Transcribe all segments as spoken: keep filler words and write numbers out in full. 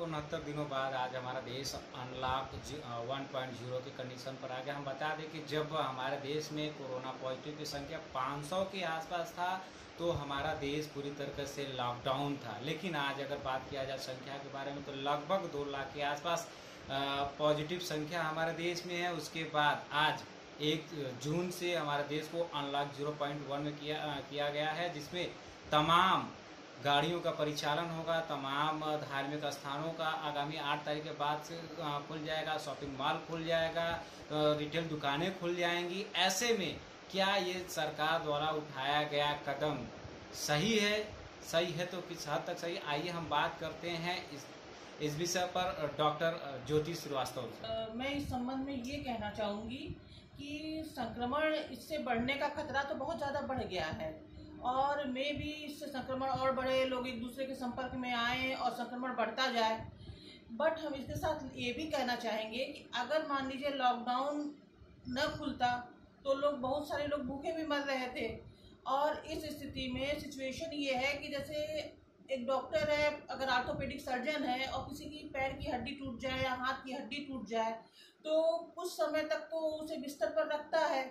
उनहत्तर दिनों बाद आज हमारा देश अनलॉक वन पॉइंट ज़ीरो की कंडीशन पर आ गया। हम बता दें कि जब हमारे देश में कोरोना पॉजिटिव की संख्या पाँच सौ के आसपास था तो हमारा देश पूरी तरीके से लॉकडाउन था। लेकिन आज अगर बात किया जाए संख्या के बारे में तो लगभग दो लाख के आसपास पॉजिटिव संख्या हमारे देश में है। उसके बाद आज एक जून से हमारे देश को अनलॉक ज़ीरो पॉइंट वन में किया किया गया है, जिसमें तमाम गाड़ियों का परिचालन होगा, तमाम धार्मिक स्थानों का आगामी आठ तारीख के बाद से खुल जाएगा, शॉपिंग मॉल खुल जाएगा, रिटेल दुकानें खुल जाएंगी। ऐसे में क्या ये सरकार द्वारा उठाया गया कदम सही है? सही है तो किस हद तक सही? आइए हम बात करते हैं इस इस विषय पर डॉक्टर ज्योति श्रीवास्तव से। मैं इस संबंध में ये कहना चाहूँगी कि संक्रमण इससे बढ़ने का खतरा तो बहुत ज़्यादा बढ़ गया है और मे भी इससे संक्रमण और बढ़े, लोग एक दूसरे के संपर्क में आए और संक्रमण बढ़ता जाए। बट हम इसके साथ ये भी कहना चाहेंगे कि अगर मान लीजिए लॉकडाउन न खुलता तो लोग बहुत सारे लोग भूखे भी मर रहे थे। और इस स्थिति में सिचुएशन ये है कि जैसे एक डॉक्टर है, अगर ऑर्थोपेडिक सर्जन है और किसी की पैर की हड्डी टूट जाए या हाथ की हड्डी टूट जाए तो कुछ समय तक तो उसे बिस्तर पर रखता है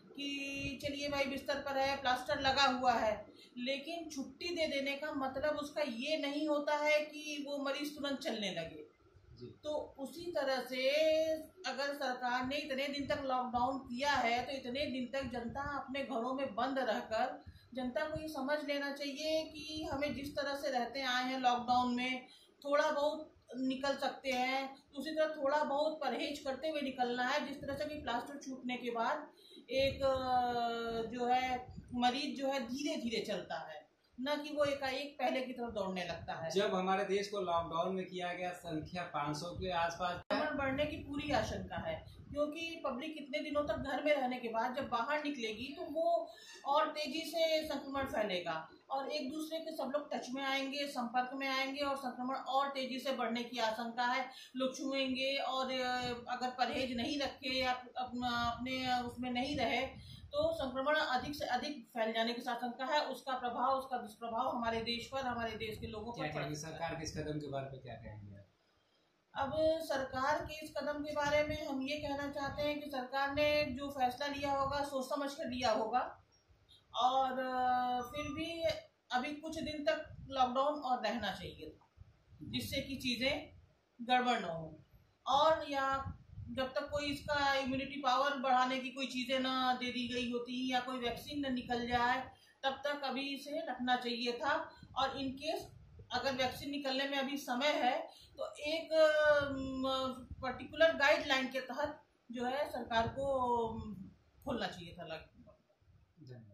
कि चलिए भाई बिस्तर पर है, प्लास्टर लगा हुआ है। लेकिन छुट्टी दे देने का मतलब उसका ये नहीं होता है कि वो मरीज तुरंत चलने लगे। तो उसी तरह से अगर सरकार ने इतने दिन तक लॉकडाउन किया है तो इतने दिन तक जनता अपने घरों में बंद रहकर जनता को ये समझ लेना चाहिए कि हमें जिस तरह से रहते आए हैं लॉकडाउन में थोड़ा बहुत निकल सकते हैं, तो उसी तरह थोड़ा बहुत परहेज करते हुए निकलना है। जिस तरह से कि प्लास्टर छूटने के बाद एक जो है मरीज जो है धीरे धीरे चलता है, न कि वो एकाएक पहले की तरफ दौड़ने लगता है। जब हमारे देश को लॉकडाउन में किया गया संख्या पाँच सौ के आसपास संक्रमण बढ़ने की पूरी आशंका है, क्योंकि पब्लिक इतने दिनों तक घर में रहने के बाद जब बाहर निकलेगी तो वो और तेजी से संक्रमण फैलेगा और एक दूसरे के सब लोग टच में आएंगे, संपर्क में आएंगे और संक्रमण और तेजी से बढ़ने की आशंका है। लोग छुएंगे और अगर परहेज नहीं रखे या अपने उसमें नहीं रहे तो संक्रमण अधिक से अधिक फैल जाने की आशंका है। उसका प्रभाव उसका दुष्प्रभाव हमारे देश पर, हमारे देश के लोगों पर पड़ेगा। सरकार के इस कदम के बारे में क्या कहेंगे? अब सरकार के इस कदम के बारे में हम ये कहना चाहते हैं कि सरकार ने जो फैसला लिया होगा सोच समझ कर लिया होगा और फिर भी अभी कुछ दिन तक लॉकडाउन और रहना चाहिए था, जिससे कि चीज़ें गड़बड़ न हो। और या जब तक कोई इसका इम्यूनिटी पावर बढ़ाने की कोई चीज़ें ना दे दी गई होती या कोई वैक्सीन न निकल जाए तब तक अभी इसे रखना चाहिए था। और इन केस अगर वैक्सीन निकलने में अभी समय है तो एक पर्टिकुलर गाइडलाइन के तहत जो है सरकार को खोलना चाहिए था।